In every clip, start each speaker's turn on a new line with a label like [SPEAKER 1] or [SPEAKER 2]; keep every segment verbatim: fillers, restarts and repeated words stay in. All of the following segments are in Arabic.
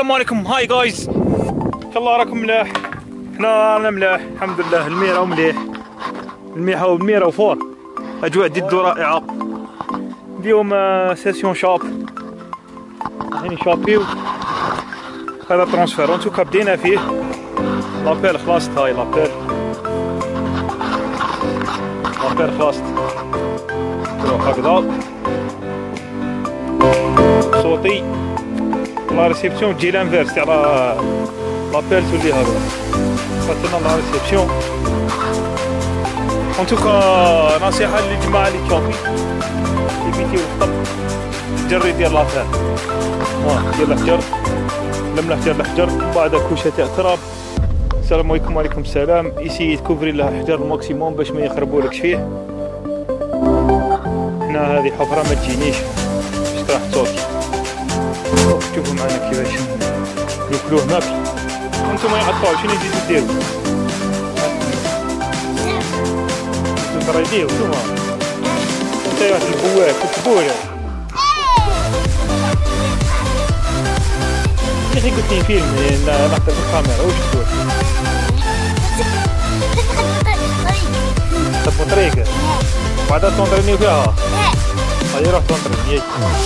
[SPEAKER 1] السلام عليكم. هاي جايز، ان شاء الله راكم ملاح. حنا رانا ملاح الحمد لله. الميرة مليح، الميحة والميرة وفور. اجواء جد رائعة. اليوم سيسيون شاب، رايحين شابيو. هذا ترونسفير انتوكا بدينا فيه. لابيل خلاصت، هاي لابيل لابيل خلاصت. نروح هكذا صوتي لا ريسيبسيون تجي لانفيرس تاع لابيل تولي هكذا. فاتنا لا ريسيبسيون. انتوكا نصيحة للجماعة اللي تشوفي يبيتيو الخط الجر يدير لافير. ها دير الحجر لملح دير الحجر بعد كوشة تاع تراب. السلام عليكم. وعليكم السلام. يسي تكوفري له الحجر الماكسيموم باش ما يخربولكش فيه. هنا هذه حفرة ما تجينيش باش راح تصوتي. شوفوا معنا كيفاش ياكلوه ماكل. انتم ما يقطعوا شنو يزيدوا ديروا؟ ترى يديروا انتوما. انت يا البواك البويا. يا اخي قلت لي فيلم نحضر في الكاميرا واش تقول؟ تبغى طريقة بعدها تونطرينيو فيها؟ هاي روح تونطريني.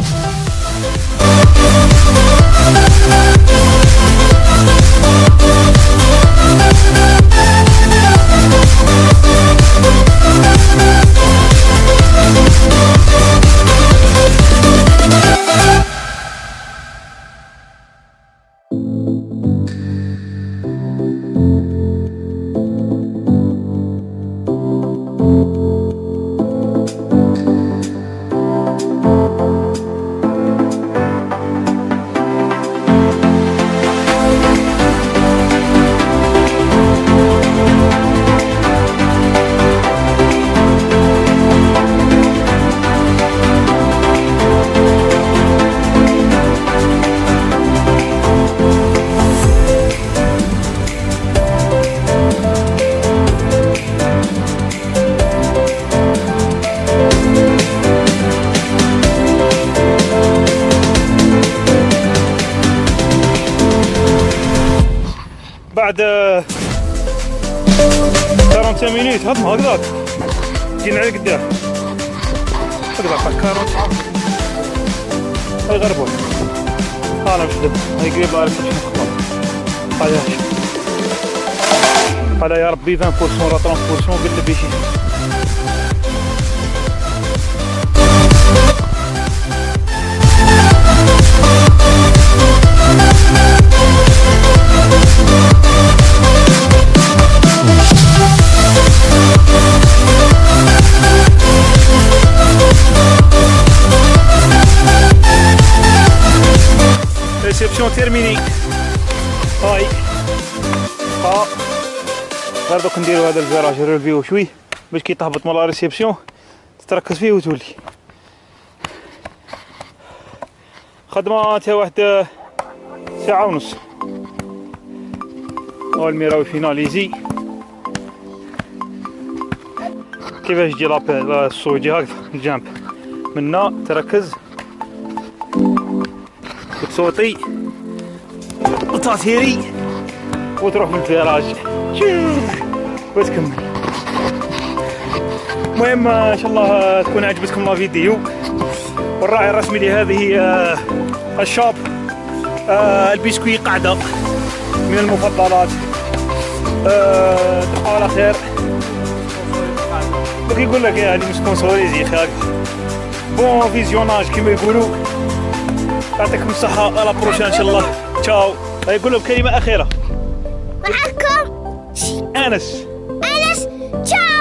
[SPEAKER 1] بعد أربعين مينوت هضمة هكذاك جينا على قدام هكذاك أربعين. هاي غربون أنا مش دم. هاي قريب لا ريسبشن خلاص. هاي هاش هذا يا ربي عشرين بالمية ولا ثلاثين بالمية قلنا بيشي. ريسبسيون تيرميني. هاي ها غير دوك نديرو هذا الفيراج ريفيو شوي باش كي تهبط مال لا ريسبسيون تتركز فيه وتولي. خدمة تاع واحد ساعة ونص. هو الميراوي فيناليزي. كيفاش تجي لابيل الصوجي هكذا الجنب منا تركز وتصوتي وتاثيري وتروح من الفيراج شوف وتكمل. المهم ان شاء الله تكون عجبتكم لا فيديو. والراعي الرسمي لهذه الشاب البسكوي قاعدة من المفضلات. تبقى على خير. دوك يقول لك يعني مسبونسوريزي خاك بون فيزيوناج كيما يقولوا. يعطيكم الصحة. على بروشان ان شاء الله. تشاو. يقول لهم كلمة أخيرة.
[SPEAKER 2] معكم
[SPEAKER 1] أنس.
[SPEAKER 2] أنس. تشاو.